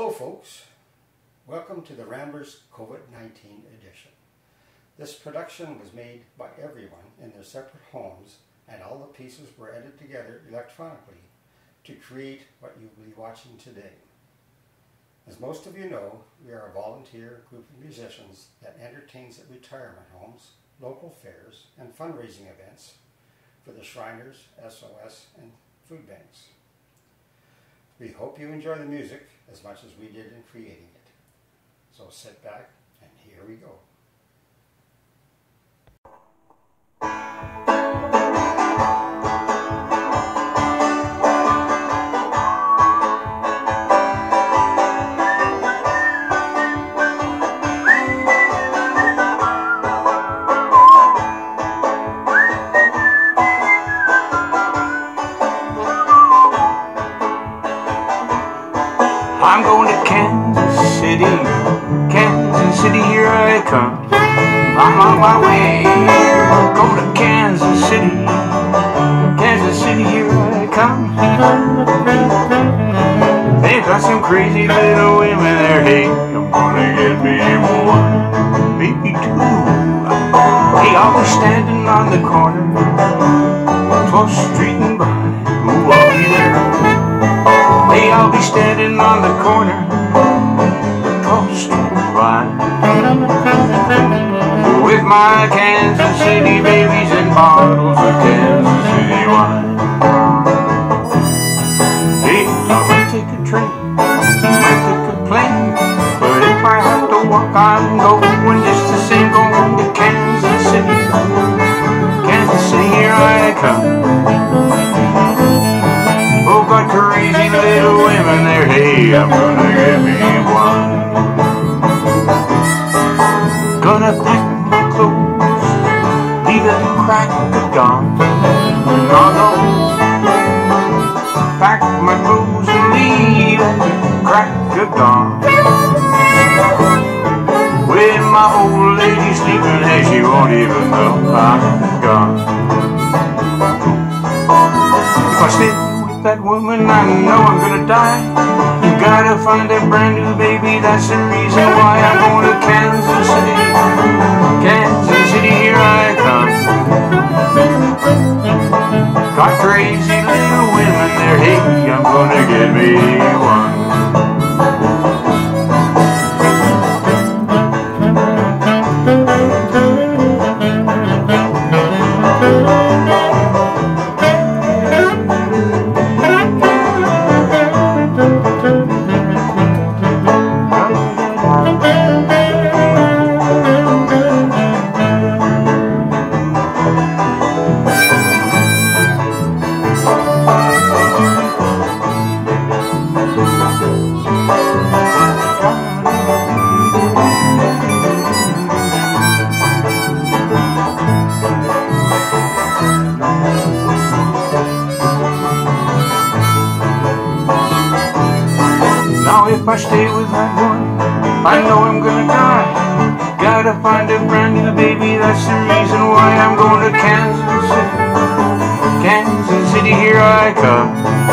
Hello folks, welcome to the Ramblers COVID-19 edition. This production was made by everyone in their separate homes, and all the pieces were edited together electronically to create what you will be watching today. As most of you know, we are a volunteer group of musicians that entertains at retirement homes, local fairs, and fundraising events for the Shriners, SOS, and food banks. We hope you enjoy the music as much as we did in creating it. So sit back and here we go. I'm going to Kansas City, here I come. I'm on my way, I'm going to Kansas City, here I come. They've got some crazy little women there, hey, I'm gonna get me one, maybe two. Hey, I'll be standing on the corner, 12th Street and Vine, ooh, I'll be there. Hey, I'll be standing on the corner, 12th Street and Vine, with my Kansas City babies and bottles of Kansas City wine. Hey, I might take a train, might take a plane, but if I have to walk, I'm going just the same, going to Kansas City, here I come. Oh, got crazy little women there, hey, I'm gonna get me one. Gonna pack my clothes, leave at the crack of dawn. Oh no, pack my clothes and leave at the crack of dawn. With my old lady sleeping, hey, she won't even know I'm gone. If I stay that woman, I know I'm gonna die. You gotta find a brand new baby, that's the reason why I'm going to Kansas City, here I come. Got crazy little women there, hey, I'm gonna get me one. If I stay with that one, I know I'm gonna die. Gotta find a brand new baby, that's the reason why I'm going to Kansas City, here I come.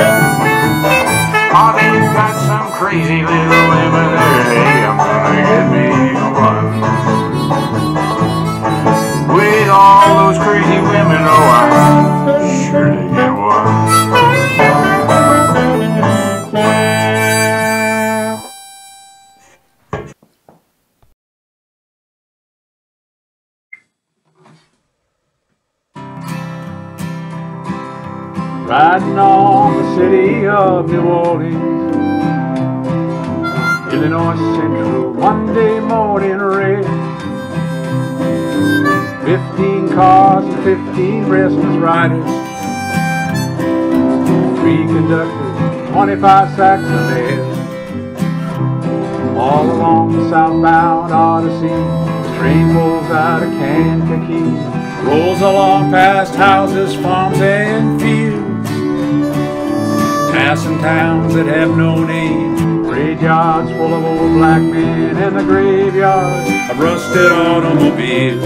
Oh, they've got some crazy little women there, hey, I'm gonna get me one. With all those crazy women, oh, I surely get one. Riding on the city of New Orleans, Illinois Central, Monday morning red. 15 cars and 15 restless riders, 3 conductors, 25 sacks of lead. All along the southbound Odyssey, the train pulls out of Kankakee, rolls along past houses, farms, and fields, passing towns that have no name, graveyards full of old black men, and the graveyards of rusted automobiles.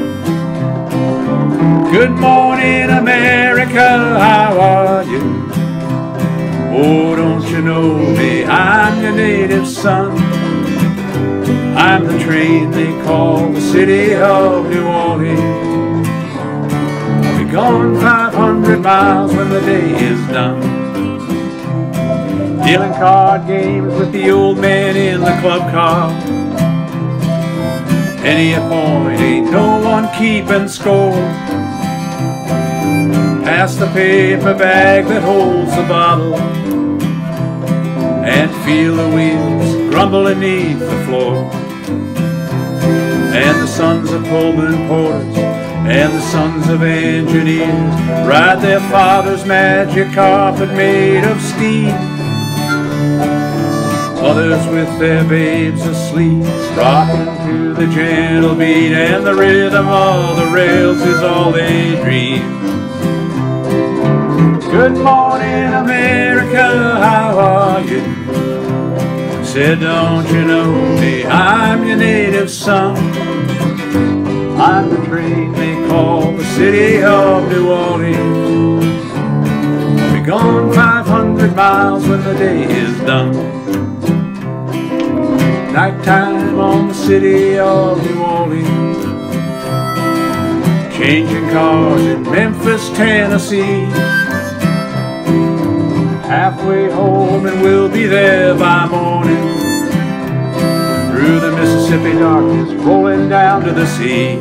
Good morning, America, how are you? Oh, don't you know me? I'm your native son. I'm the train they call the city of New Orleans. I'll be gone 500 miles when the day is done. Dealing card games with the old man in the club car. Penny a point, ain't no one keeping score. Pass the paper bag that holds the bottle, and feel the wheels grumble beneath the floor. And the sons of Pullman porters and the sons of engineers ride their father's magic carpet made of steel. Others with their babes asleep, rocking to the gentle beat, and the rhythm of the rails is all they dream. Good morning, America, how are you? Said, don't you know me? I'm your native son. I'm the train they call the city of New Orleans. I'll be gone 500 miles when the day is done. Nighttime on the city of New Orleans. Changing cars in Memphis, Tennessee. Halfway home and we'll be there by morning. Through the Mississippi darkness, rolling down to the sea.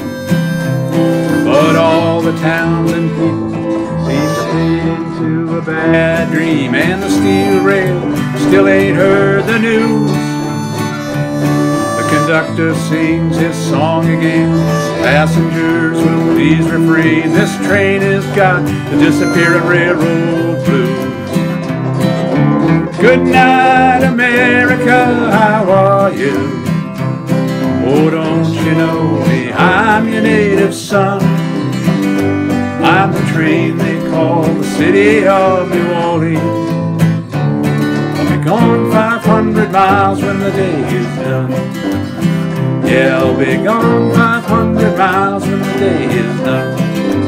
But all the towns and people seem to fade into a bad dream, and the steel rail still ain't heard the news. The conductor sings his song again. Passengers will please refrain. This train has got the disappearing railroad blues. Good night, America, how are you? Oh, don't you know me? I'm your native son. I'm the train they call the city of New Orleans. I'll be gone 500 miles when the day is done. Yeah, I'll be gone 500 miles when the day is done.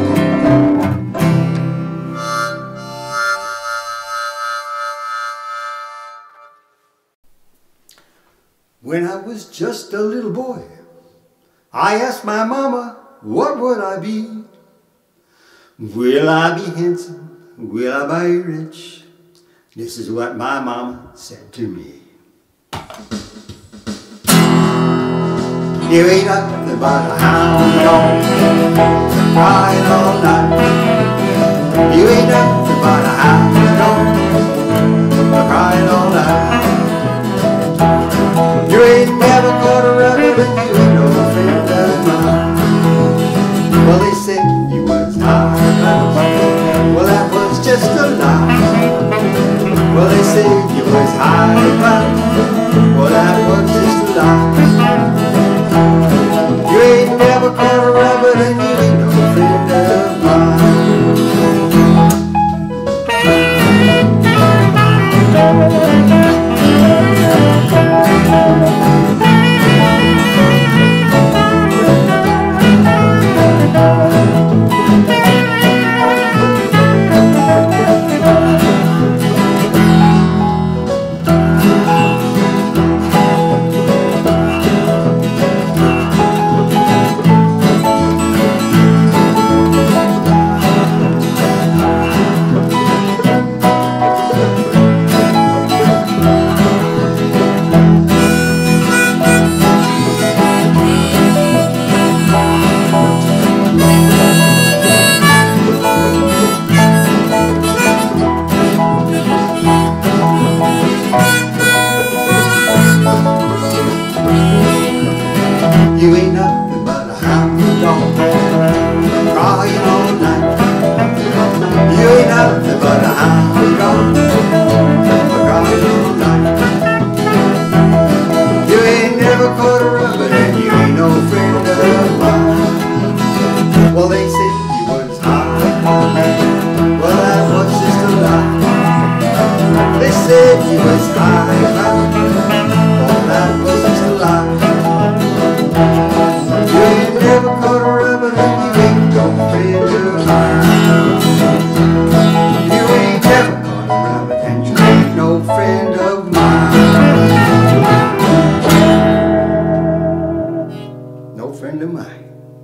When I was just a little boy, I asked my mama, what would I be? Will I be handsome? Will I be rich? This is what my mama said to me. You ain't nothing but a hound dog, crying all night. You ain't nothing but a hound dog, crying all night. You ain't never caught a rabbit and you ain't no friend of mine. Well, they said you was high class. Well, that was just a lie. Well, they said you was high class. Well, that was just a lie. You ain't never caught a rabbit and you ain't no friend of mine. You ain't nothing but a hound dog, crying all night. You ain't nothing but a hound dog, crying all night. You ain't never caught a rabbit and you ain't no friend of mine. Well, they said you was high, well, that was just a lie. They said you was high, well, that was just a lie. You ain't never caught a rabbit and you ain't no friend of mine. You ain't never caught a rabbit and you ain't no friend of mine. No friend of mine.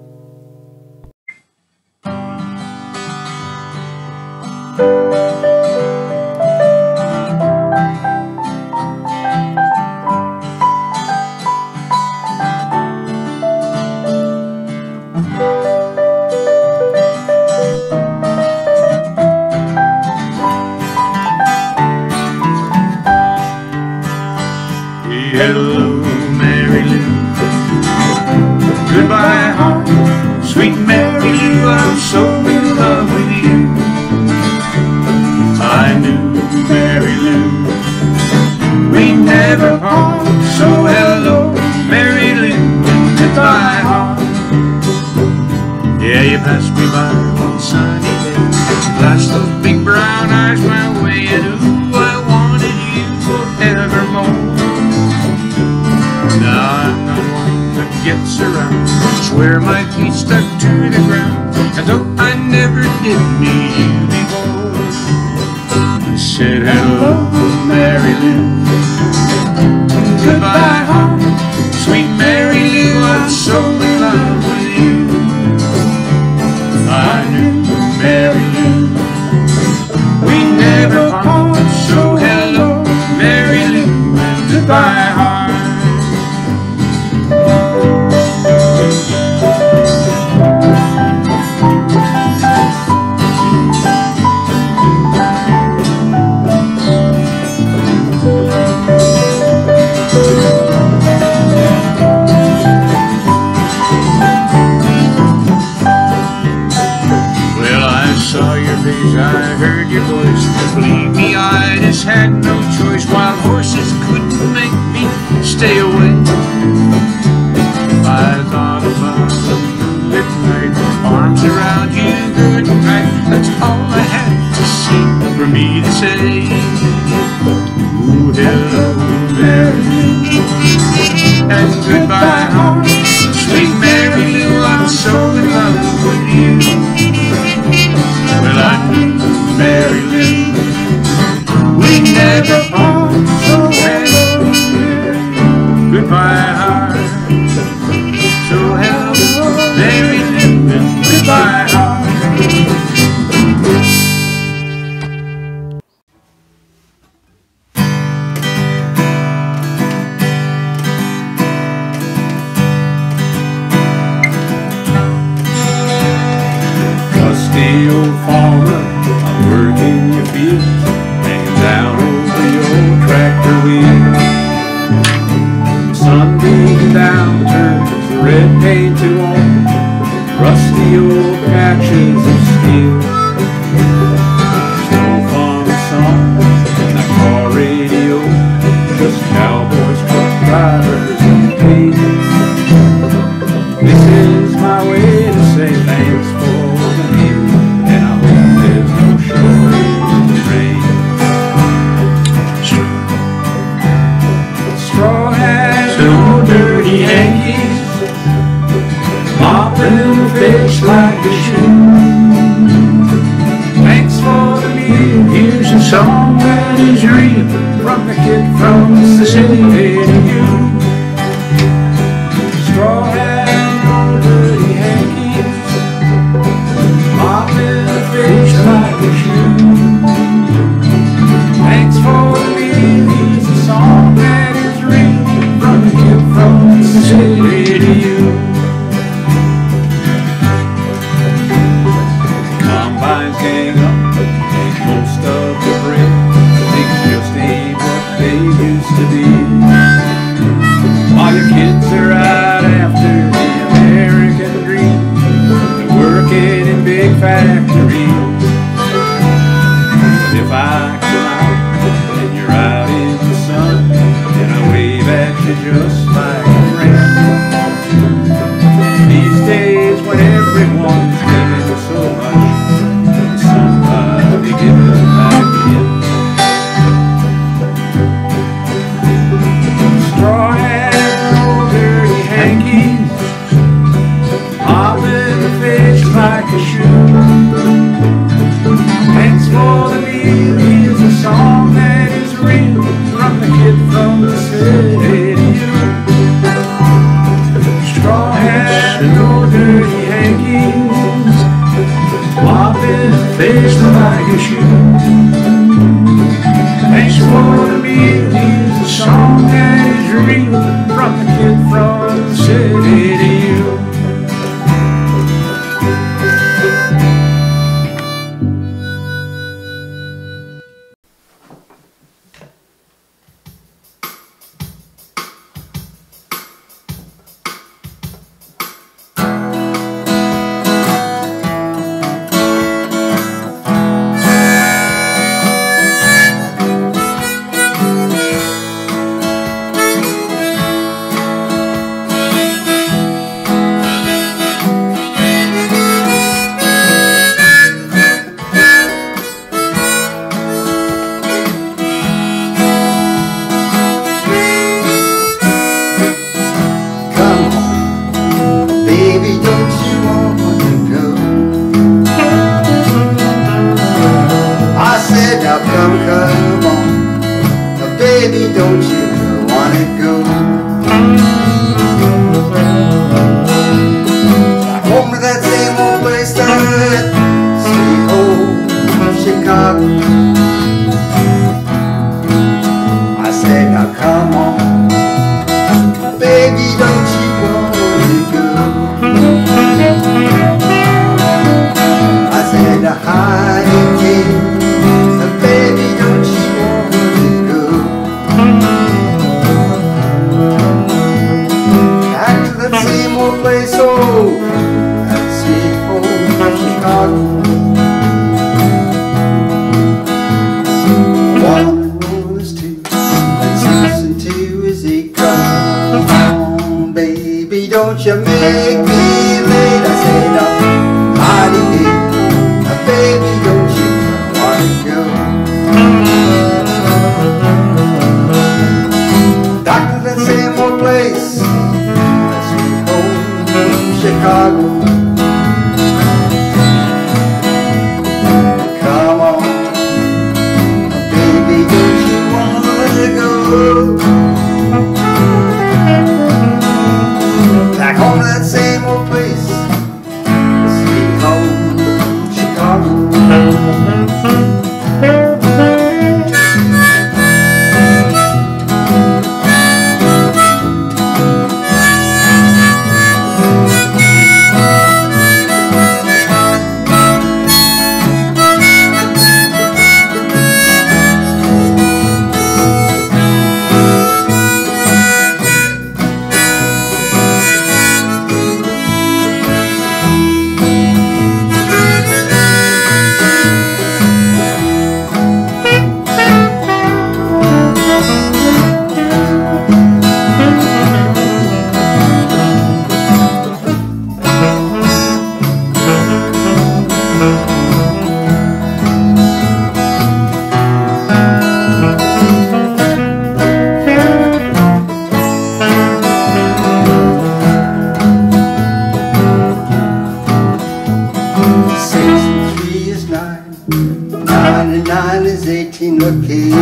Hello, Mary Lou. Goodbye, heart. Sweet Mary Lou, I'm so in love with you. I knew Mary Lou, we never part. So hello, Mary Lou, and goodbye, heart. Yeah, you passed me by one sunny day, flashed those big brown eyes my way, and ooh, I wanted you forevermore. Now I'm not one that gets around, swear my feet stuck to the ground, and though I never did meet you before, I said hello, Mary Lou. Goodbye, heart. Sweet Mary Lou, I'm so in love with you. I knew Mary Lou, we never part. So hello, Mary Lou, and goodbye, heart. I heard your voice. Believe me, I just had no choice. Wild horses couldn't make me stay away. I thought about the moonlit night, arms around you good night. That's all I had to see for me to say. Ooh, hello, Mary Lou, and goodbye, heart. Sweet Mary Lou, I'm so in love with you. Well, I knew Mary Lou, we never part. So hello, goodbye, heart. So hello, Mary Lou, and goodbye, heart. Dusty old farmer, I'm working your fields, hanging down over your tractor wheel. Sun beating down the turns, the red paint to on, rusty old patches of steel. There's no fun song in that car radio, just cowboys, truck drivers, and pain. This is my way to say thanks for the view, and I hope there's no shortage of rain. Straw hats and old dirty hankies, mopping fish like a shoe. Thanks for the meal, here's a song that is real, from the kid from the city to you. Straw hats, dirty hankies, mopping the fish like a shoe. Thanks for the meal, here's a song that is real, from the kid from the city to you. Combines gang up, make most of the bread, things just ain't what they used to be.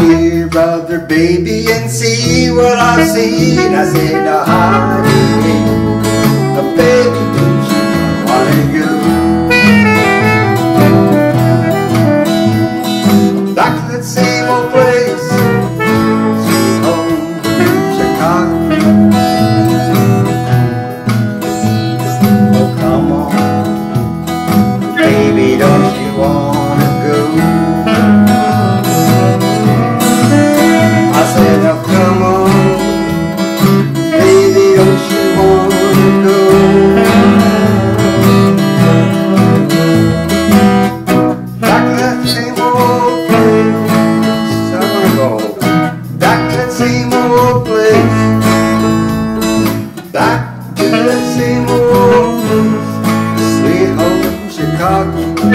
here, brother, baby, and see what I've seen. I said, now how do you mean? Baby, don't you wanna go back to that same old place, sweet home, Chicago? Oh, come on, baby, don't you wanna go? I said, oh, come on, baby, don't you wanna go? Back to that same old place, I wanna go. Back to that same old place, back to that same old place, sweet home Chicago.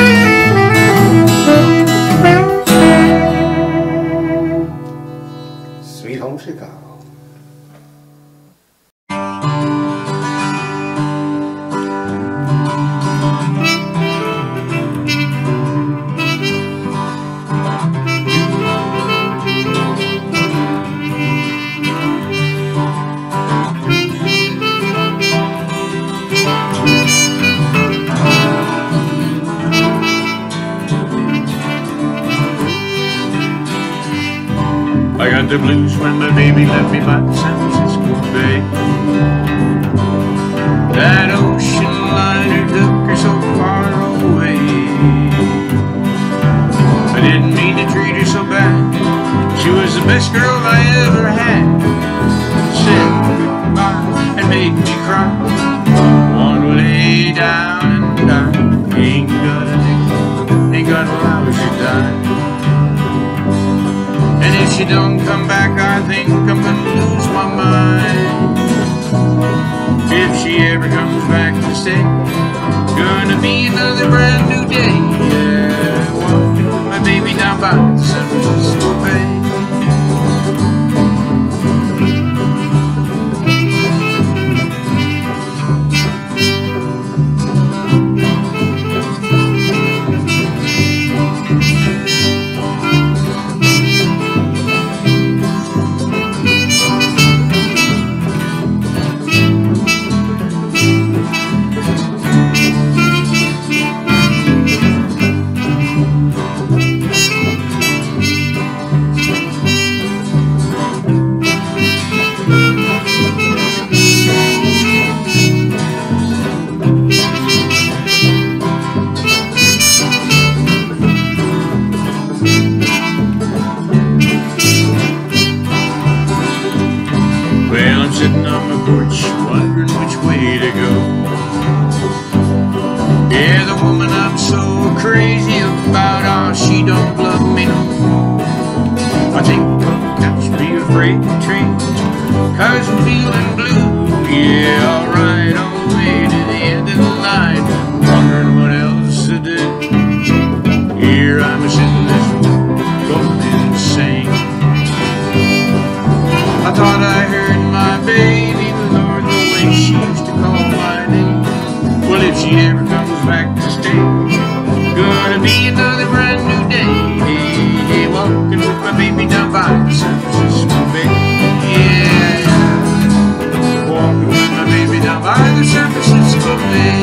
Sweet home Chicago. I got the blues when my baby left me by the San Francisco Bay. That ocean liner took her so far away. I didn't mean to treat her so bad. She was the best girl I ever had. Said goodbye and made me cry. One will lay down and die. Ain't got a nickel, ain't got a lousy dime. And if she don't come back, I think I'm gonna lose my mind. If she ever comes back to stay, gonna be another brand new day. Yeah, walking with my baby down by the San Francisco Bay. Sitting on my porch, wondering which way to go. Yeah, the woman I'm so crazy about, oh, she don't love me no more. I think I'll catch me a freight train, 'cause I'm feeling blue. Yeah, I'll ride all the way to the end of the line, wondering what else to do. Here I'm sitting this going insane. I thought I heard my baby, Lord, the way she used to call my name. Well, if she ever comes back to stay, gonna be another brand new day. Hey, walking with my baby down by the San Francisco Bay. Yeah, walking with my baby down by the San Francisco Bay.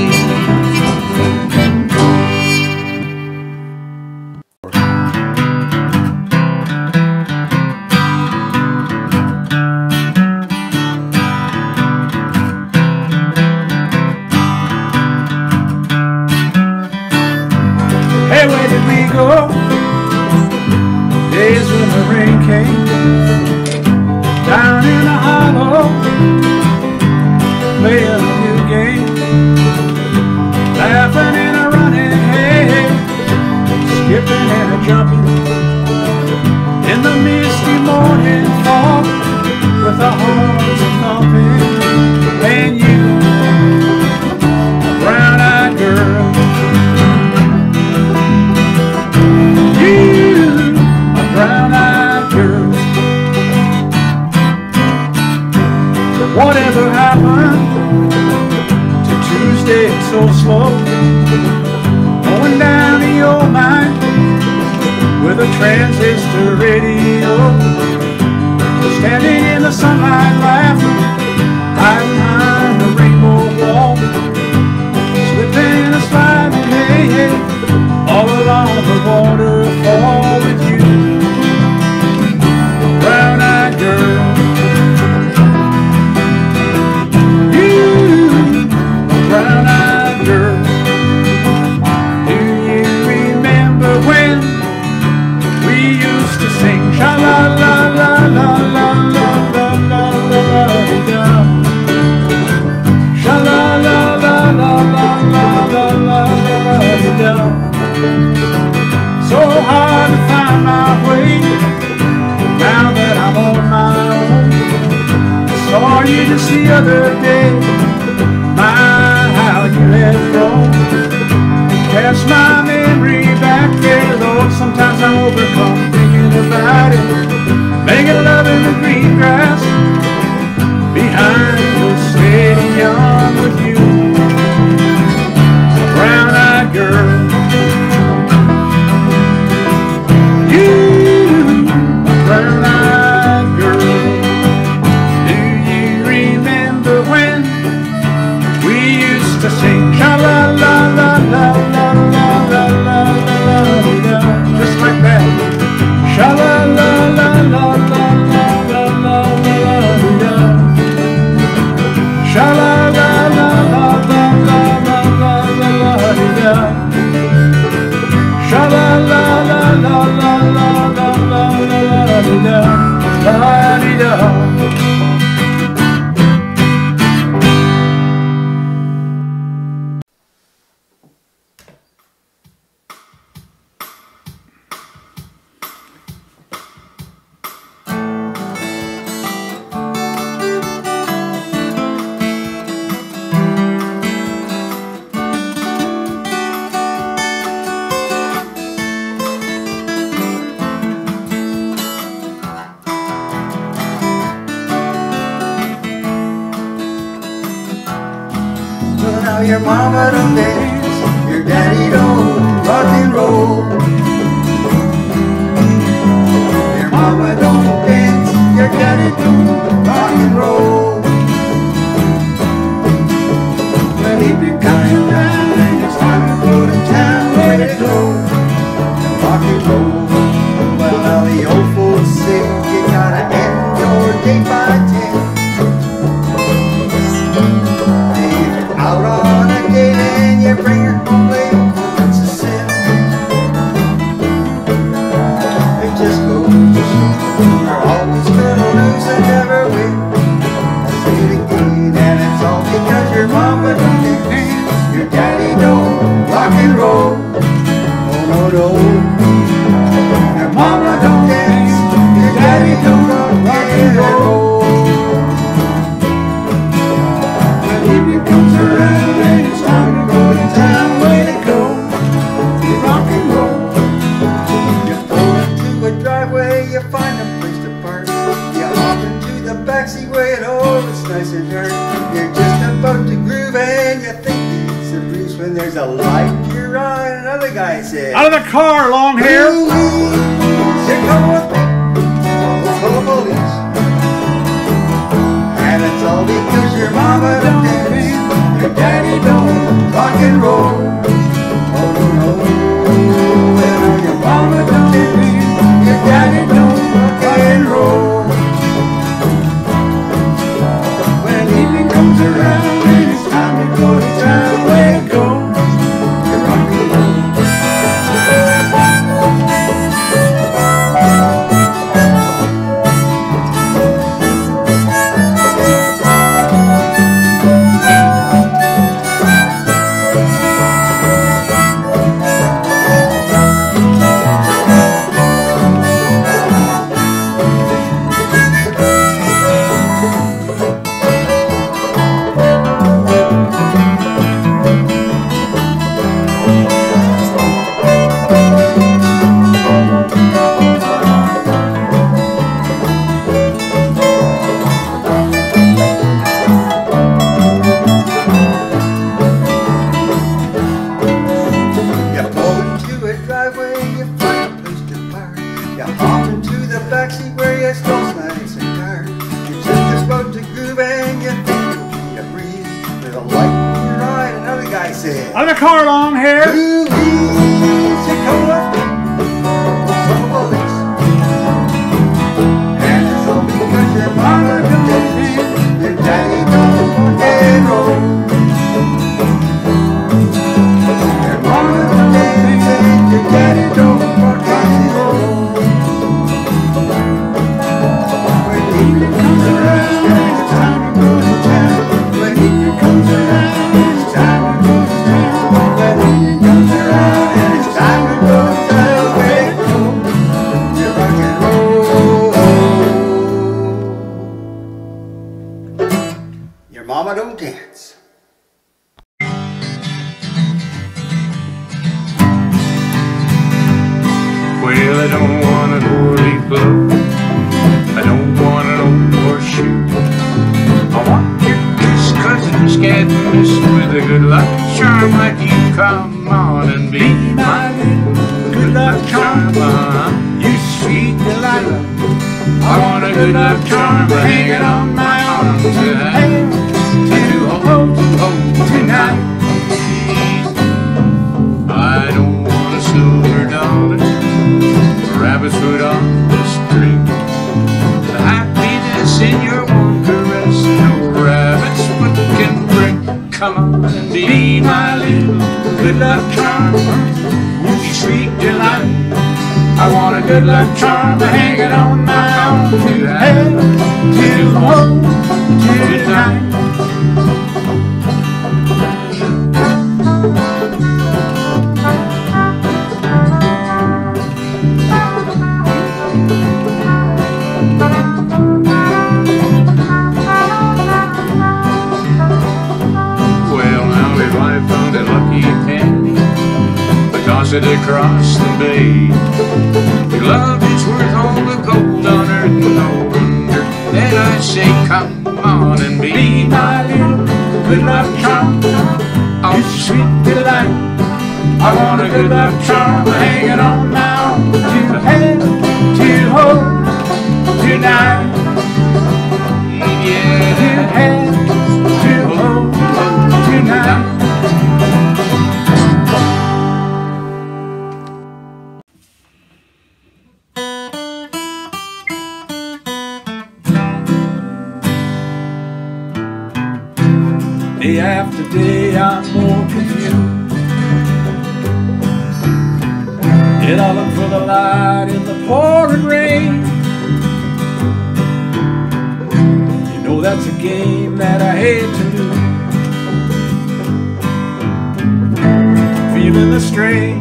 Where did we go? Days when the rain came down in the hollow, playing a new game, laughing and a running, hey, skipping and a jumping in the misty morning fog with our hearts a thumping. And you, a brown-eyed girl, brown-eyed girl. Whatever happened to Tuesday so slow, going down to your mind with a transistor radio? Sha la la la la la la la la la da. Sha la la la la la la la la da. So hard to find my way now that I'm on my own. I saw you just the other day. My, how you have grown. Cast my memory back there, Lord. Sometimes I'm overcome thinking about it. Making love in the green grass behind the stadium with you, brown-eyed girl. You, brown-eyed girl. Do you remember when we used to sing sha la la la la la la la la la la, just like that. Sha la la la la la la la la la la. Sha la la la la la la la la la la. Sha la la la la la la la la la la. Now your mama don't dance, your daddy don't rock and roll. Your mama don't dance, your daddy don't rock and roll. When evening comes around and it's time to go to town, where to go? Rock and roll. Well, now the old folks say you gotta end your day by 10. Out on a date and you bring her home late, that's a sin. It just goes to show you're always gonna lose and never win. I say it again, and it's all because your mama don't dance, your daddy don't rock and roll. Oh no no, your mama don't dance, your daddy don't rock and roll. Evening comes around and it's time to go to town. Way to go, you rock and roll. You pull into a driveway, you find a place to park. You hop into the backseat where it all is nice and dark. You're just about to groove and you think it's a breeze when there's a light in your eye. Another guy said, Out of the car, long hair. You come with me, full of police. And it's all because your mama don't dance, your daddy don't rock and roll. Oh no no, well your mama don't dance, your daddy don't rock and roll. When evening comes around and it's time to go to town, where to go? To rock and roll. Out of the car, long hair. promise with a good luck charm like you. Come on and be my little good luck charm. You sweet Delilah, I want a good luck charm hanging on my arm tonight. Tonight. I don't want a silver dollar, a rabbit's foot on the string. The happiness in your warm caress, no rabbit's foot can bring. Come on and be my little good luck charm. You sweet delight, I want a good luck charm hanging on my arm tonight. Tonight. It across the bay. Your love is worth all the gold on earth, and no wonder that I say, come on and be my little good luck charm. Oh, sweet delight, I want a good luck charm hanging on my arm to have, to hold tonight. Yeah, to have, to hold tonight. Day after day I'm more confused, yet I look for the light in the pouring rain. You know that's a game that I hate to lose. Feeling the strain,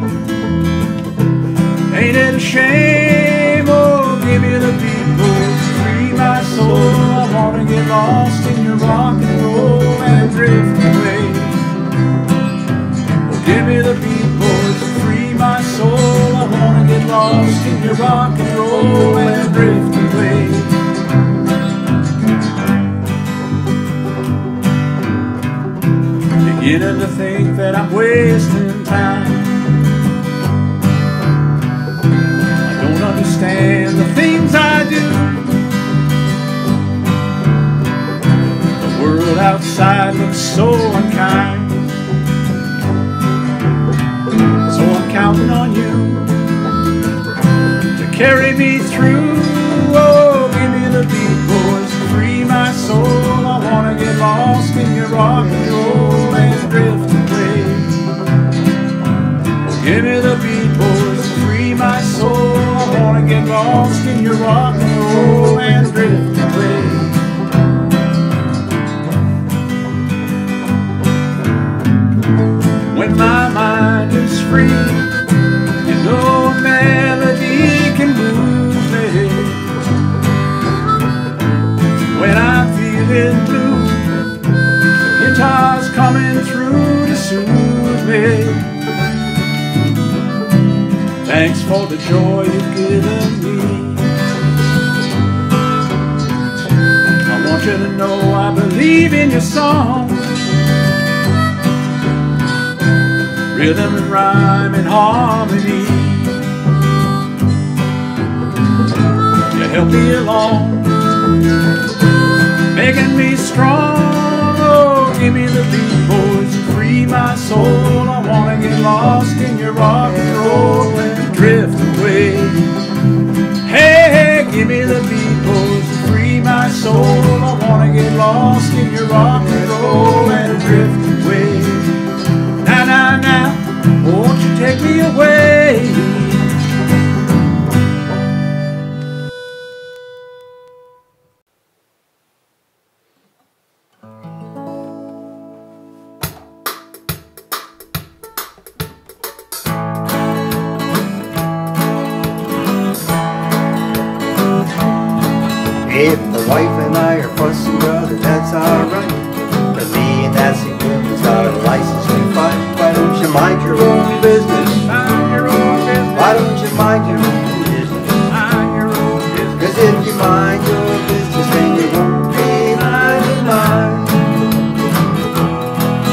ain't it a shame? Oh, give me the beat, boys, free my soul. I wanna get lost in your rock and roll and drift away. Oh, give me the beat, boys, free my soul. I wanna get lost in your rock and roll and drift away. Beginning to think that I'm wasting time. I don't understand the things I do. The world outside looks so unkind. So I'm counting on you to carry me through. Oh, give me the beat, boys, free my soul. I wanna get lost in your rock and roll and drift away. Oh, give me the beat, boys, free my soul. I wanna get lost in your rock and roll and drift away. When my mind is free, you know a melody can move me. When I'm feeling blue, the guitar's coming through to soothe me. Thanks for the joy you've given me. I want you to know I believe in your song. Rhythm and rhyme and harmony. You help me along, making me strong. Oh, give me the beat, boys, free my soul. I wanna get lost in your rock and roll and drift away. Hey, hey, give me the beat, boys, free my soul. I wanna get lost in your rock and roll and drift away. Now, now, now, won't you take me away? If the wife and I are fussing, brother, that's alright. Cause me and that same woman's got a license to fight. Why don't you mind your own business? Mind your own business. Why don't you mind your own business? Mind your own business. Cause if you mind your business, then you won't be minding mine.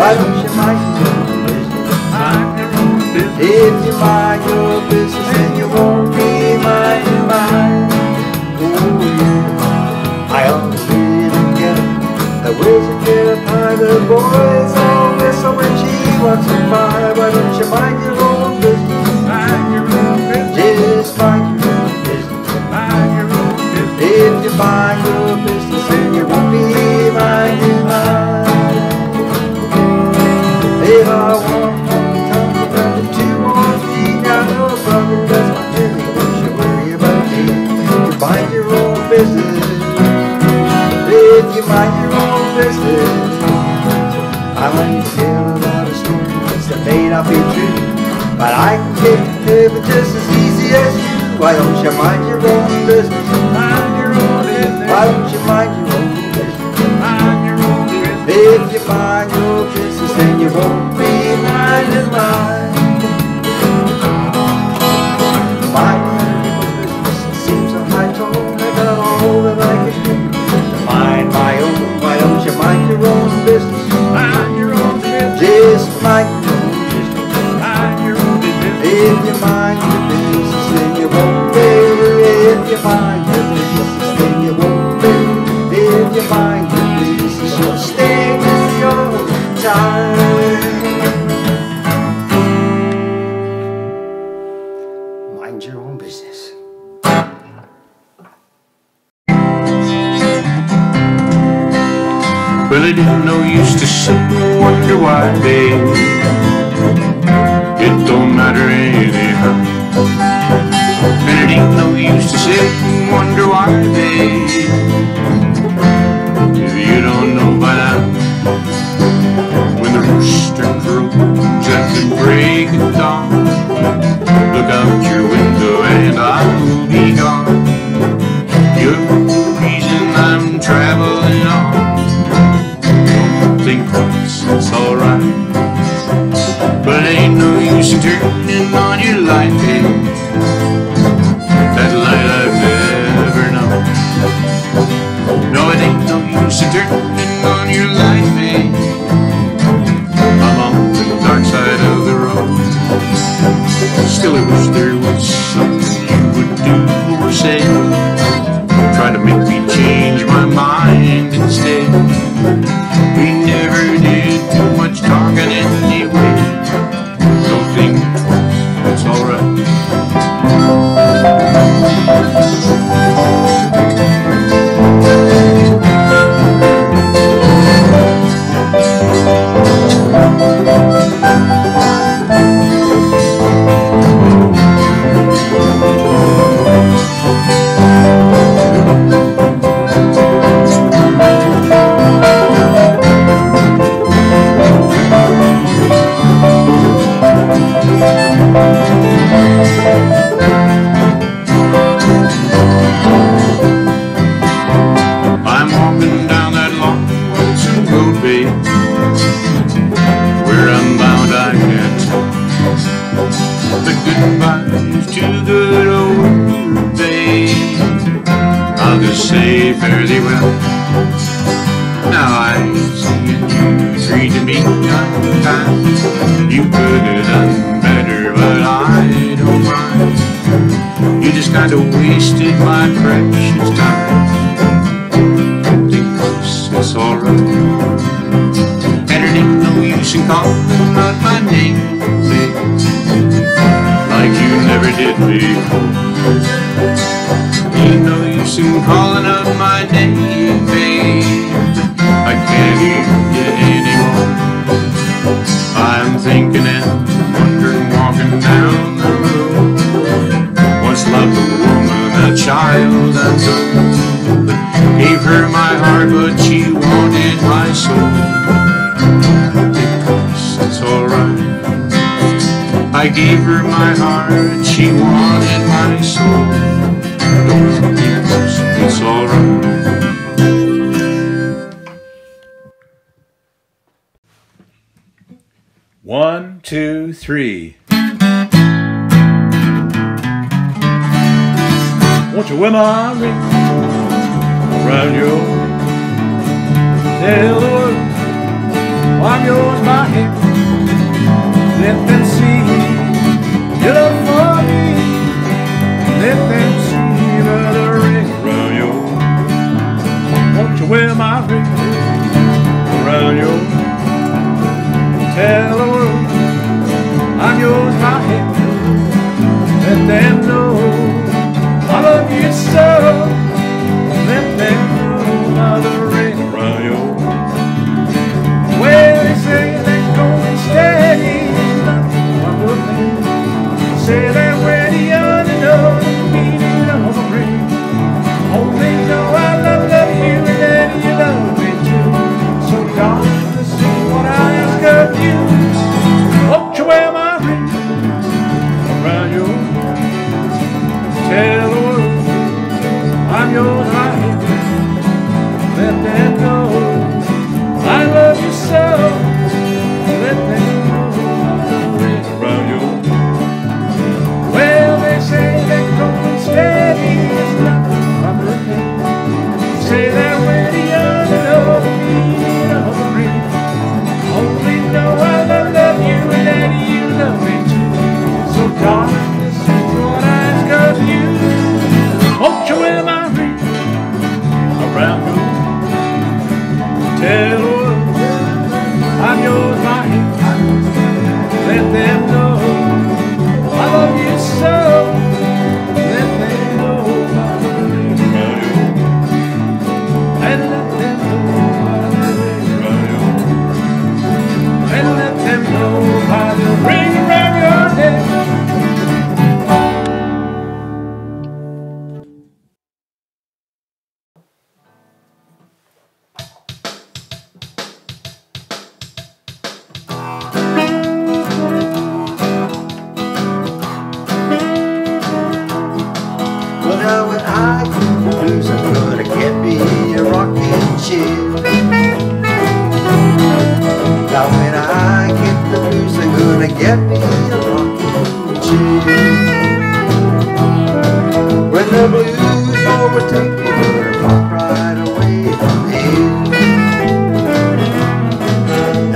Why don't you mind your own business? Mind your own business. If you mind your business, then you won't be minding mine. Oh yeah, I ought to live together. The wizard get up high, the boys all whistle when she walks on fire. Why don't you mind your own business? Mind your own business. Just mind your own business. Mind your own business. If you mind your business, then you won't be minding mine. If I want one tongue, another two or three, now no brother does my Jimmy. Don't you worry about me. You mind your own business. If you mind your own business. I might tell a lot of stories that may not be true, but I can get to heaven just as easy as you. Why don't you mind your own business? Mind your own business. Why don't you mind your own business? Mind your own business. If you mind your business, then you won't be minding mine. Mind your own business, it seems a high tone. I got all that I can do to mind my own. Why don't you mind your own business? Mind your own business. Just mind your own business. Mind your own business. If you mind your business, then you won't be. If you mind your business, then you won't be. If you mind your business, you'll stay busy all the time. Mind your own business. Well, it ain't no use to sit and wonder why, babe. It don't matter anyhow. And it ain't no use to sit and wonder why, babe, if you don't know by now. When the rooster crows at the break of dawn, look out your window and I'll be gone. You're the reason I'm traveling on. Don't think twice, it's alright. But ain't no use in turning on your light, babe, that light I've never known. No, it ain't no use in turning on your light, babe. I'm on the dark side of the road. Still I wish there was something you would do or say, try to make me change my mind instead. We never did too much talking anyway. Don't think twice, it's alright. I'm walking down that long lonesome road, babe, where I'm bound I can't tell. The goodbyes to good old babe, I'll just say fare thee well. Now I see you treated me unkind. You could have done better, but I don't mind. You just kind of wasted my precious time. It's alright. And it ain't no use in calling out my name, babe, like you never did before. Ain't no use in calling out my name, babe, I can't hear you anymore. I'm thinking and wondering, walking down the road. Once loved a woman, a child untold. Gave her my heart, but she wanted my soul. Because it's alright. I gave her my heart, she wanted my soul. Because it's alright. One, two, three. Won't you wear my ring around your, tell the world I'm yours, my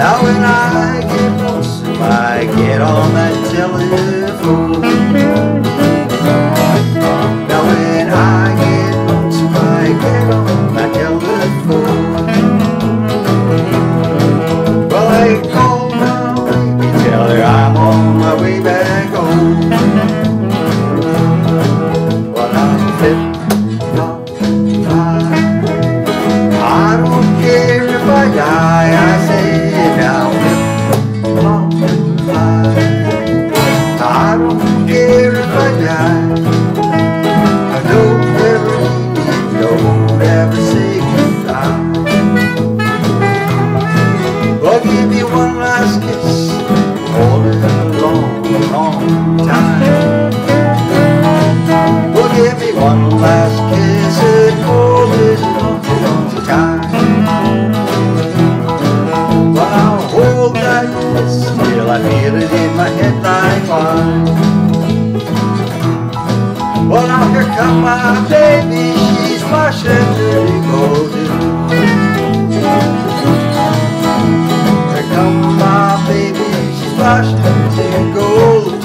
Now when I get lonesome, I get on that telephone. Now when I get lonesome, I get on that telephone. Well, I call my baby, tell her I'm on my way back home. Well, I'm flip-flop fly. I don't care if I die, I say now flip-flop fly. I don't care if I die. I don't ever leave me, don't ever say goodbye. Well, give me one last kiss, hold it a long, long time. Well, give me one last kiss and hold it a long, long time. Well, I'll hold that kiss till I feel it in my head like wine. Well, now here come my baby, she's washing dirty clothes. Here come my baby, she's washing dirty gold.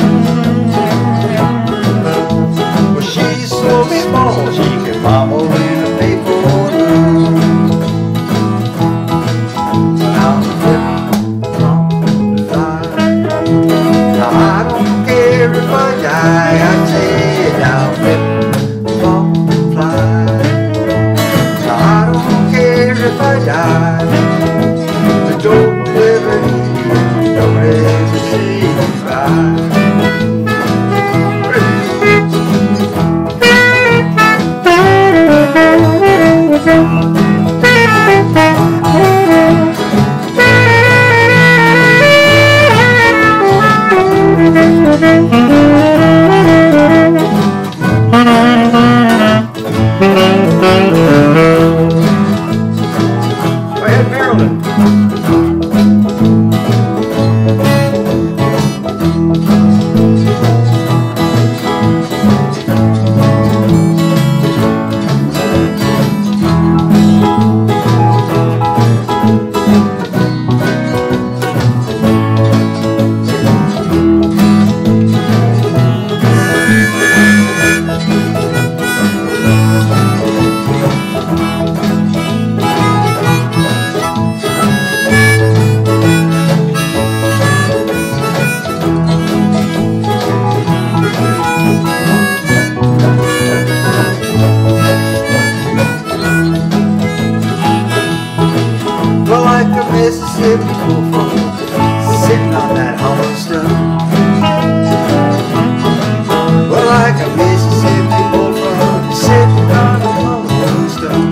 Well, she's so small, she can bobble in a paper balloon. Now flip-flop fly. Now I don't care if I die, I say now flip-flop fly. Now I don't care if I die, but don't ever leave, don't ever say goodbye. Go ahead, Marilyn. Well, like a Mississippi bullfrog sitting on that hollow stone. Well, like a Mississippi bullfrog sitting on a hollow stone.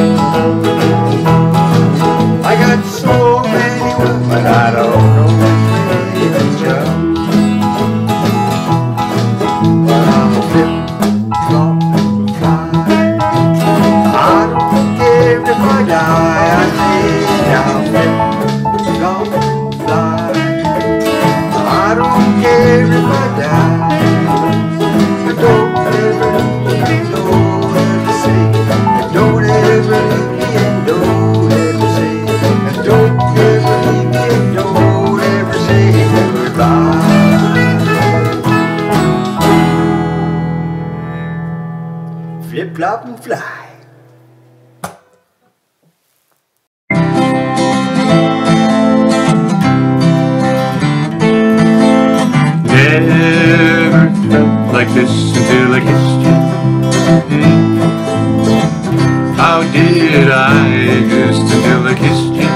I got so many women, I don't know which way to jump. Well, I'm a flip-flop fly. I don't care if I die, I say now flip-flop fly. I don't care if I die, but don't ever leave me, don't ever say, and don't ever leave me, and don't ever say, and don't ever leave me, and don't ever say goodbye. Flip-flop and fly. Never felt like this until I kissed you. How did I exist until I kissed you?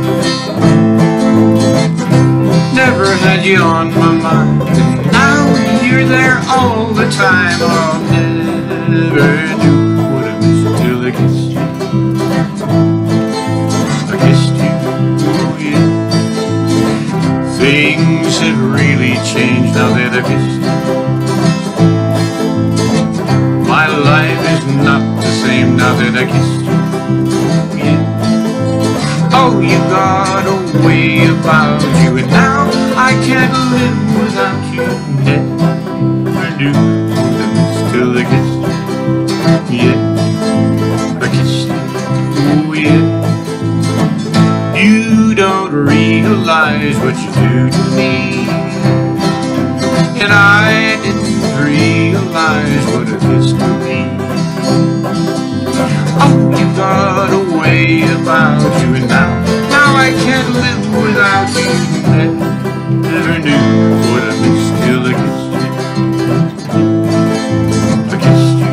Never had you on my mind, and now you're there all the time. I'll never do what I missed until I kissed you. I kissed you, yeah. Things have really changed now that I've kissed you. My life is not the same now that I kissed you, yeah. Oh, you got a way about you, and now I can't live without you. Never do what I missed till I kissed you, yeah. I kissed you, yeah. You don't really realize what you do to me. And I didn't realize what a kiss could be. Oh, you got a way about you, and now I can't live without you. Never knew what I missed till I kissed you. I kissed you.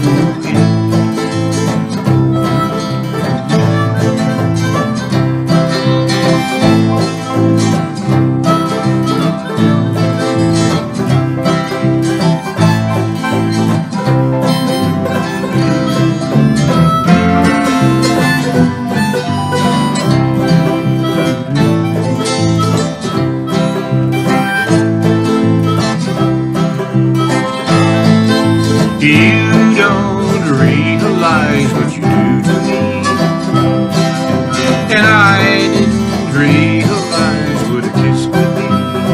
You don't realize what you do to me. And I didn't realize what a kiss could be.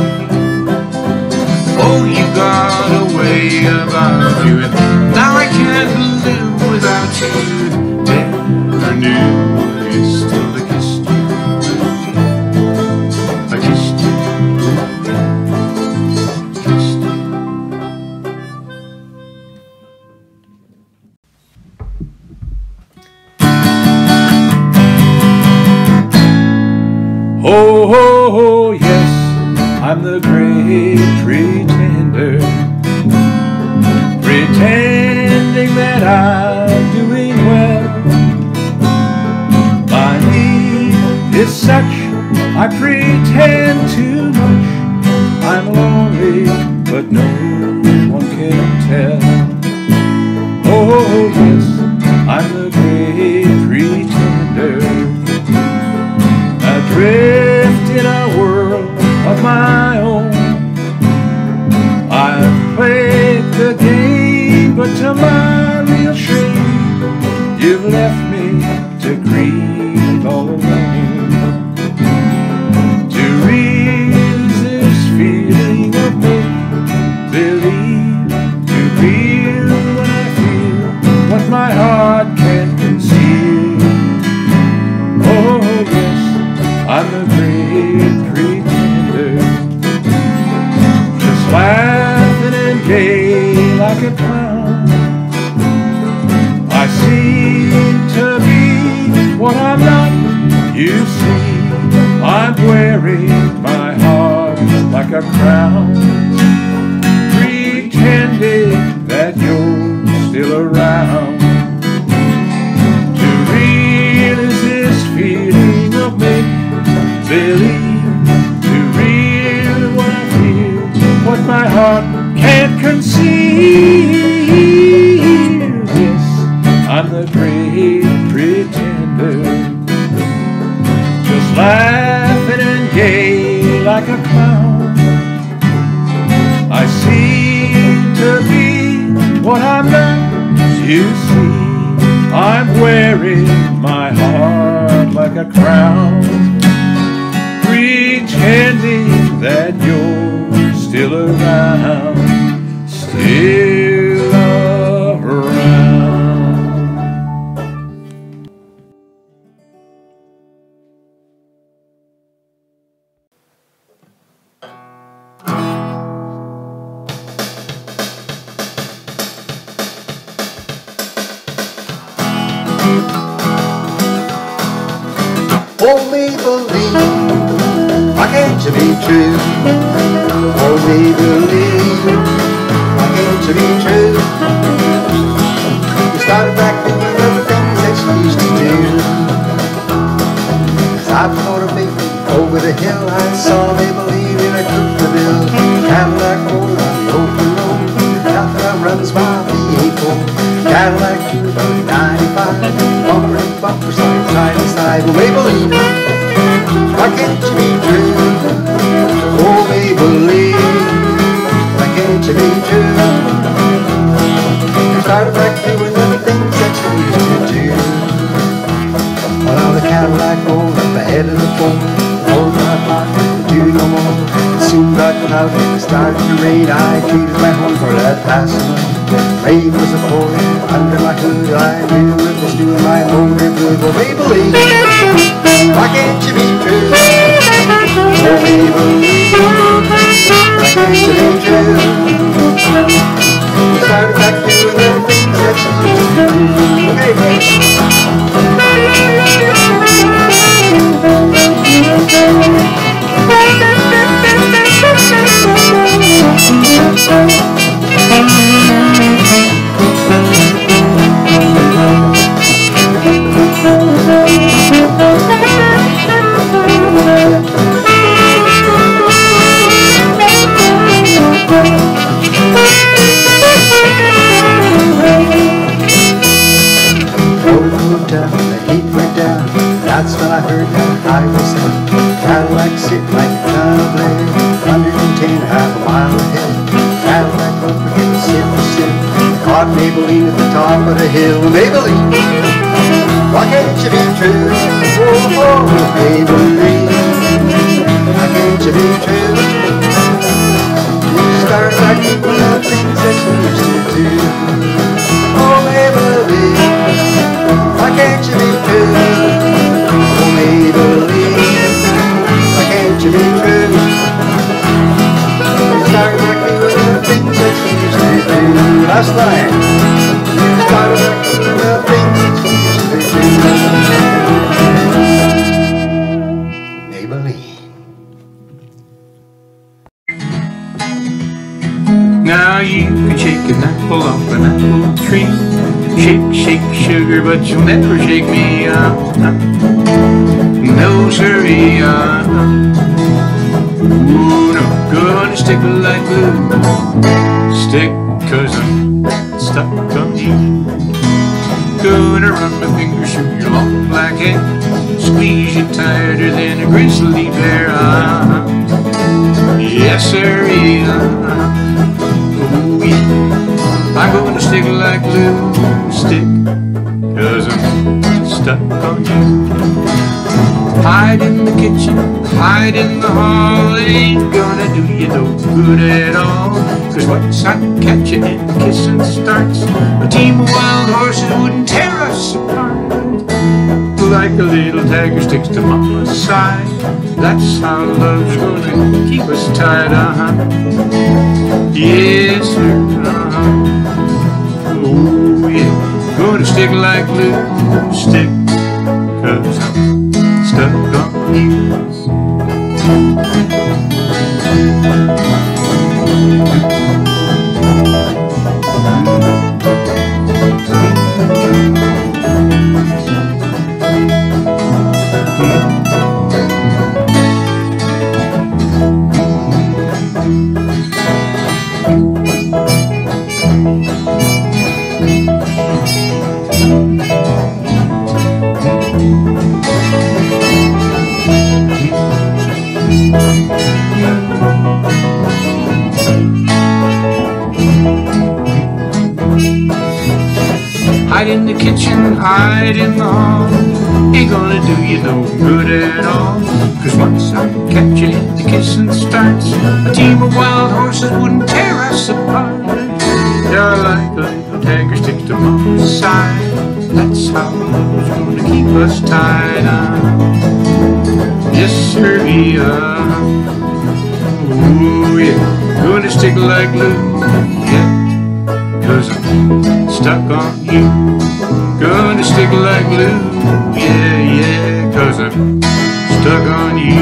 Oh, you got a way about you, and now I can't live without you. Never knew what it is till I kissed you. I kissed you. Oh, oh, oh, yes, I'm the great pretender, pretending that I'm doing well. My need is such, I pretend too much. I'm lonely, but no one can tell. Oh, yes, I'm the great pretender, adrift in a world of my own. I've played the game, but to my real shame, you've left me to grieve all alone. To resist feeling of make-believe, to feel what I feel, what my heart can't conceal. Oh yes, I'm the great pretender, just laughing and gay like a clown. I seem to be what I'm not, you see. I'm wearing my heart like a crown, pretending that you're still around. To resist feeling of make-believe, to real what I feel, what my heart can't conceal. Yes, I'm the great pretender, just laughing and gay like a clown. I seem to be what I'm not, you see. I'm wearing my heart like a crown, pretending that you're still around, still around. Only believe, why can't you be true? Only believe, why can't you be true? You started back doing everything that you used to do. 'Cause I've gonna make it over the hill. I saw they believe in a Cookville Cadillac roll on the open road. Nothing that runs my vehicle. Cadillac 95, bumper to bumper, side to side. Oh, Maybelline, why can't you be true? Oh, Maybelline, why can't you be true? You started back doing the things that you used to do. Well, now the Cadillac rolled up ahead of the phone. Hold my pocket to do no more. It soon got cloudy, it started to rain. I treated my home for that passing. Rain was a pouring under my hood. I knew it was doing my motor good. Well, Maybelline, why can't you be true? That's when I heard that highway sound. Cadillac sitting like a ton of lead, 110 half a mile ahead. Cadillac up again, sip. Caught Maybelline at the top of the hill. Maybelline, why can't you be true? Oh, Maybelline, why can't you be true? You start like the things that you used to do. Oh, Maybelline, why can't you be true? Maybelline, why can't you be true? You start back with the things that you used to do. Last night, you started back with the things that you used to do. Maybelline. Now you can shake an apple off an apple tree. Shake, shake, sugar, but you'll never shake me up. No siree, Ooh, no, gonna stick like glue. Stick, 'cause I'm stuck on you. Gonna run my fingers through your long black hair, squeeze you tighter than a grizzly bear. Yes, siree, oh yeah. I'm gonna stick like glue. Stick, 'cause I'm stuck on you. Hide in the kitchen, hide in the hall. It ain't gonna do you no good at all. 'Cause once I catch you and kissing starts, a team of wild horses wouldn't tear us apart. Like a little tiger sticks to mama's side. That's how love's gonna keep us tied, Yes, sir, Oh, yeah. Gonna stick like glue, stick, 'cause I'm stuck on you. Hide in the kitchen, hide in the hall. Ain't gonna do you no good at all. 'Cause once I catch you and the kissing starts, a team of wild horses wouldn't tear us apart. You're like a little tiger sticks to mama's side. That's how love's gonna keep us tied up. Yes, sir, Ooh, yeah. Gonna stick like glue, yeah. 'Cause I'm stuck on you. Gonna stick like glue, yeah, 'cause I'm stuck on you.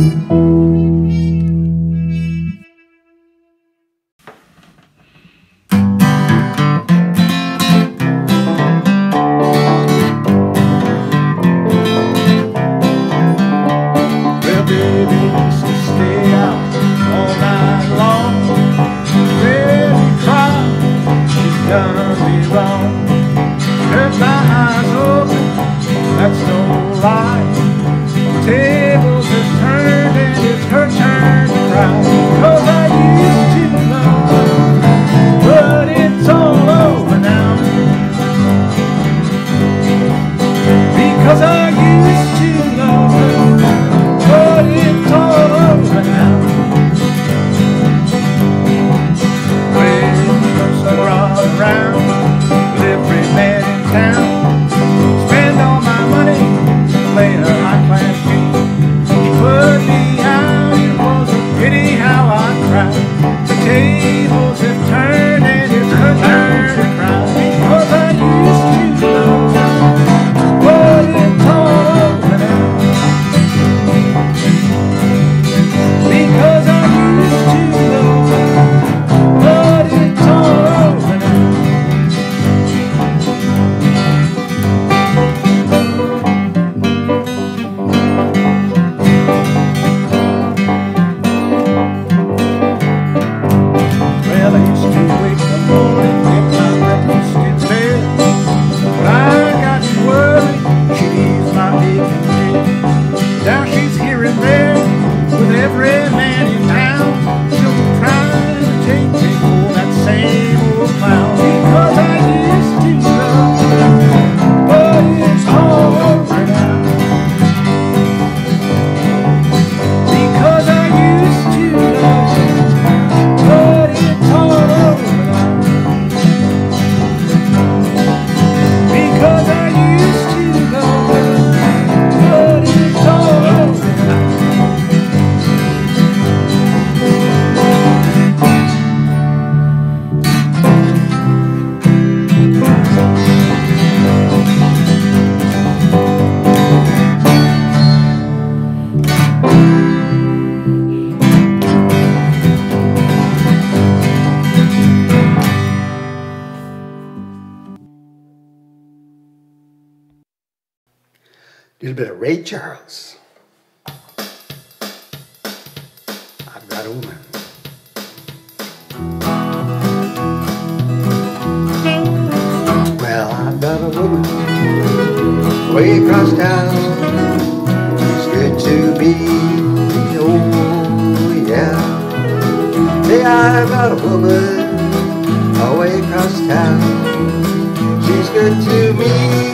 Well, baby used to stay out all night long. Really cry, she's done me wrong. Kept my eyes open, that's no lie. Tables are turned and it's her turn to cry. 'Cause I used to love her, but it's all over now. Because I used to love her, but it's all here and there, with every man in town, still trying to take me for that same old clown. Because I used to love her, but it's all over now. Because I used to love her, but it's all over now. Because I used to love her, but it's all over now. A little bit of Ray Charles. I've got a woman. Well, I've got a woman way across town. She's good to me, oh yeah. Hey, I've got a woman way across town. She's good to me,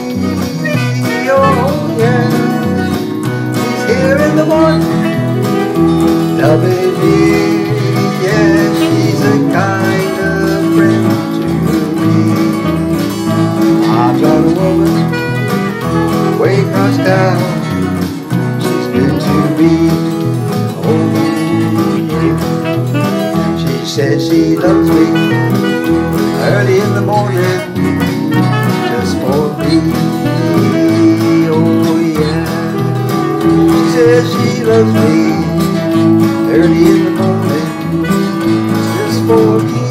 oh yeah. She's here in the morning, loving me, yeah. She's a kind of friend to me. I've got a woman way across town. She's good to me, oh yeah. She says she loves me early in the morning, just for me, oh yeah. She says she loves me early in the morning, just for me,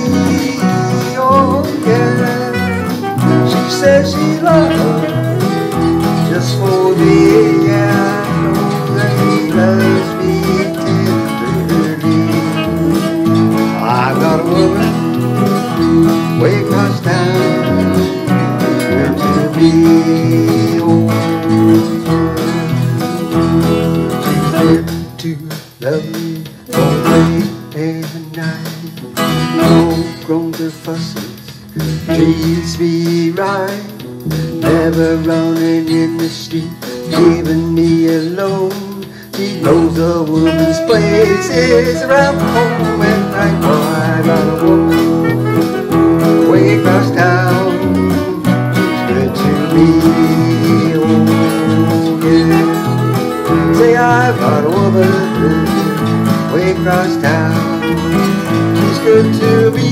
oh yeah. She says she loves just for me, yeah. I know that he loves me tenderly. I've got a woman way across town, good to me, oh yeah. She's there to love me all day and night. No groans or fusses, treats me right. Never running in the street, leaving me alone. She knows a woman's place is around home at night. Well, I got a woman way across town. She's good to me, oh yeah. Say I've got a woman way across town. She's good to me,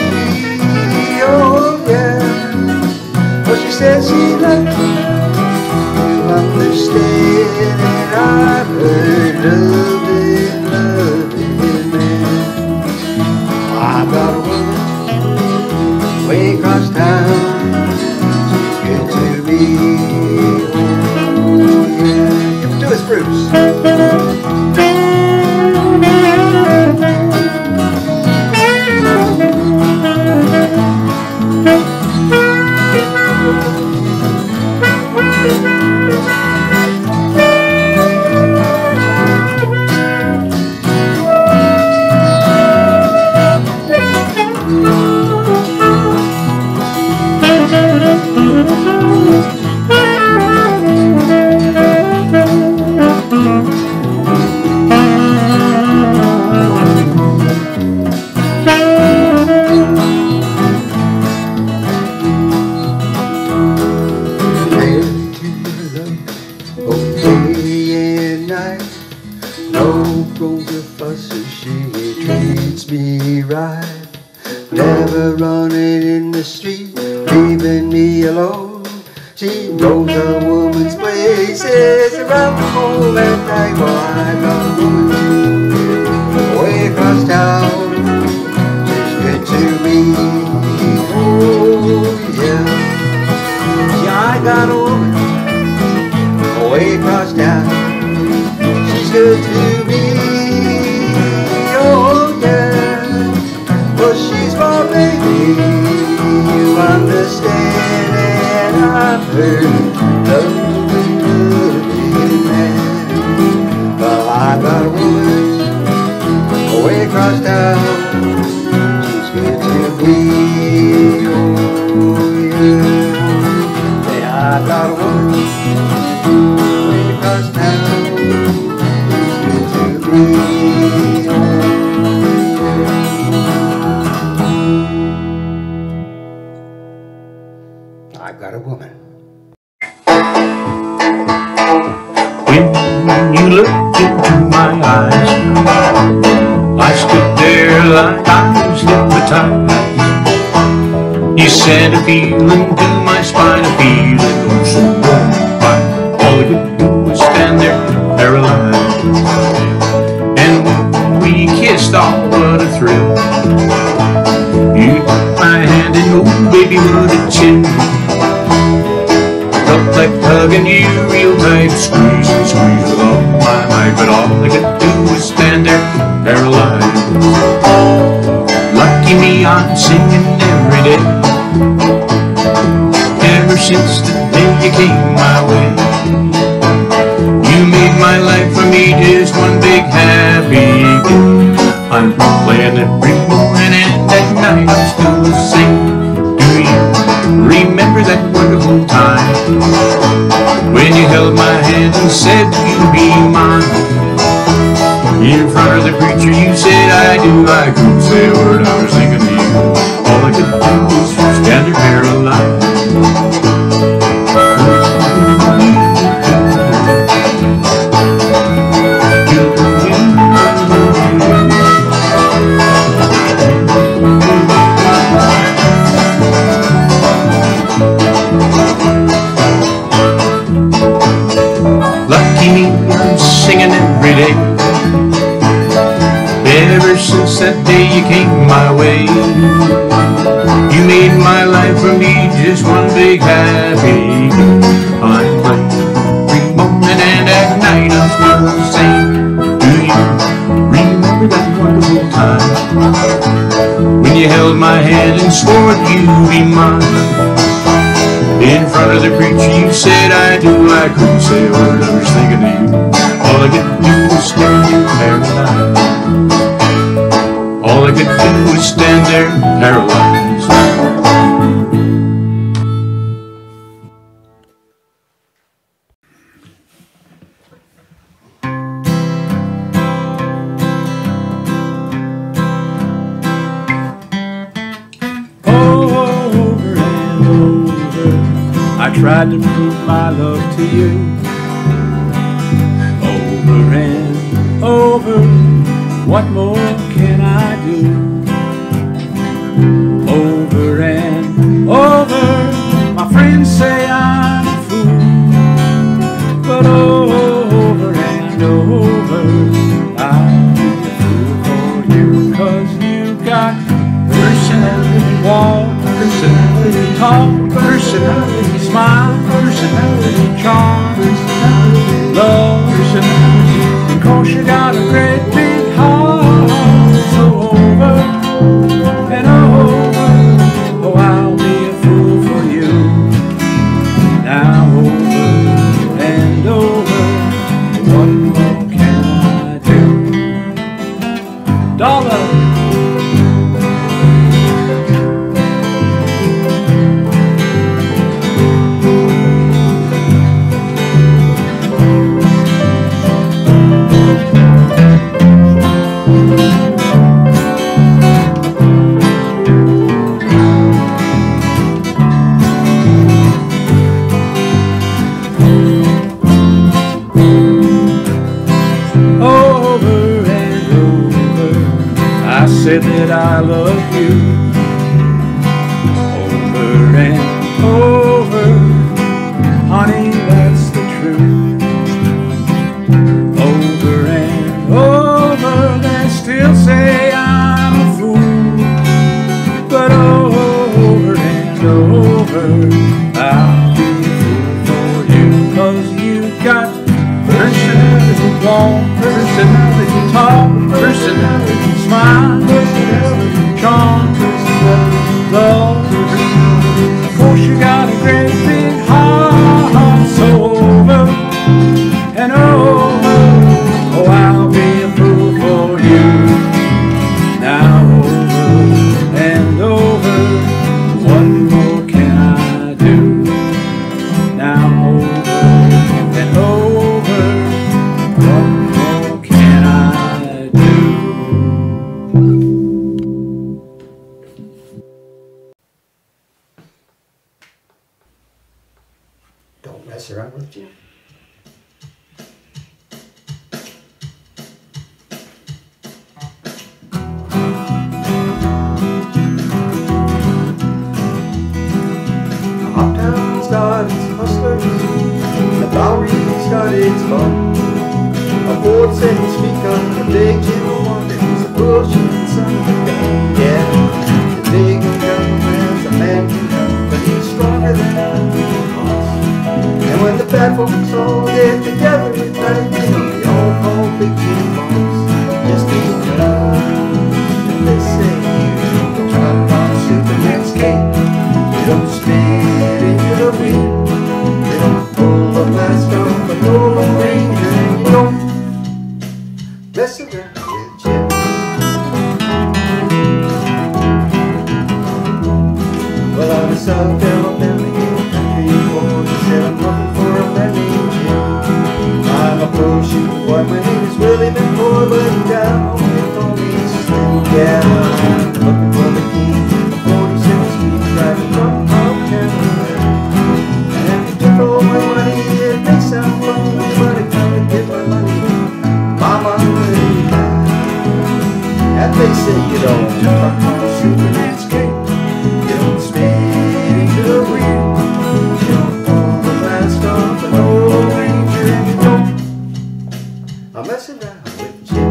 oh yeah. Well, she says she loves me, you understand, and I've heard loving man. I've got a woman way across town. She's good to me, oh yeah. Give it to us, Bruce. Never running in the street, leaving me alone. She knows a woman's place is around the home at night. Well, I got a woman way across town. She's good to me, oh yeah. Yeah, I got a woman way across town. She's good to me, oh yeah. Well, she's my baby, you understand, and I've heard loving man. I've got a woman way across town. She's good to me, oh yeah. Say, I've got a woman way across town. She's good to me, oh yeah. I've got a woman. When you looked into my eyes, I stood there like I was hypnotized. You sent a feeling to my spine, a feeling oh so warm. All I could do was stand there paralyzed. And when we kissed, oh what a thrill. You took my hand and oh baby what a chill. Felt like hugging you real tight, squeeze and squeeze with all my might, but all I could do was stand there paralyzed. Lucky me, I'm singing every day, ever since the day you came my way. You made my life for me just one big happy day. I'm playing every morning and at night I'm still the same. Do you remember that wonderful time when you held my hand and said you'd be mine? In front of the preacher you said I do. I couldn't say a word, I was thinking of you. All I could do was stand there paralyzed. Lucky me, I'm singing every day, ever since that day you came my way. You made my life for me just one big happy day. I'm playing every morning and at night I'm still the same. Do you remember that wonderful time when you held my hand and swore you'd be mine? In front of the preacher you said I do. I couldn't say a word, I was thinking of you. All I could do was stand there paralyzed. All I could do was stand there paralyzed. Over and over, I tried to prove my love to you. Over and over, what more can I do? Over and over, my friends say I'm a fool. But over and over, I'll be a fool for you. 'Cause you got personality, walk, personality, talk, personality, smile, personality, charm, personality, love, personality. Of course you got a great big heart. So over and over, oh I'll be a fool for you. Now over and over, what more can I do? Dollar. Say that I love you over and over, honey, that's the truth. Over and over, they still say I'm a fool. But over and over, I'll be a fool for you. 'Cause you got personality, warm personality, talk, personality, smile, charm, love. Of course you got a great big heart. So over and over, oh I Cause the big Jim Wonder was a bullshitting son of a gun. Yeah, the big and dumb as a man can come, but he's stronger than I was. And when the bad folks all get together at night, they all call Big Jim Boss. Just because they say you drop on Superman's cape, you don't spit into the wind, you don't pull the mask off a Lone Ranger, and you don't mess around with Jim. Well, I was out there up in the country boy, he said I'm looking for a man named Jim. I'm a pro shooting boy, my name is Willie McCoy, but down they call me Slim. Yeah, I'm looking for the key to 47th Street, driving from Uptown. And if you took all my money, it may sound funny, but I gotta get my money, Mama. And they say you don't talk on Superman's cape, you don't spit into the wind, you don't pull the mask off an old ranger, and you don't mess around with Jim.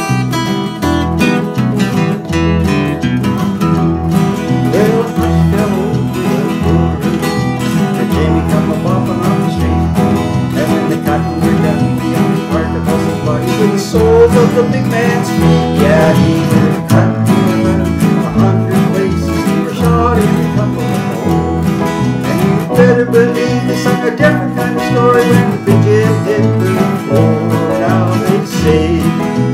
Well, hush fell over the border, and Jamie come a-bopping on the street, and when the cotton were done, the young part of us body with the soles of the big man's feet. Yeah, he was cut in 100 places, he was shot in a couple of holes. And you better believe they sung a different kind of story when the big Jim hit the floor. Now they say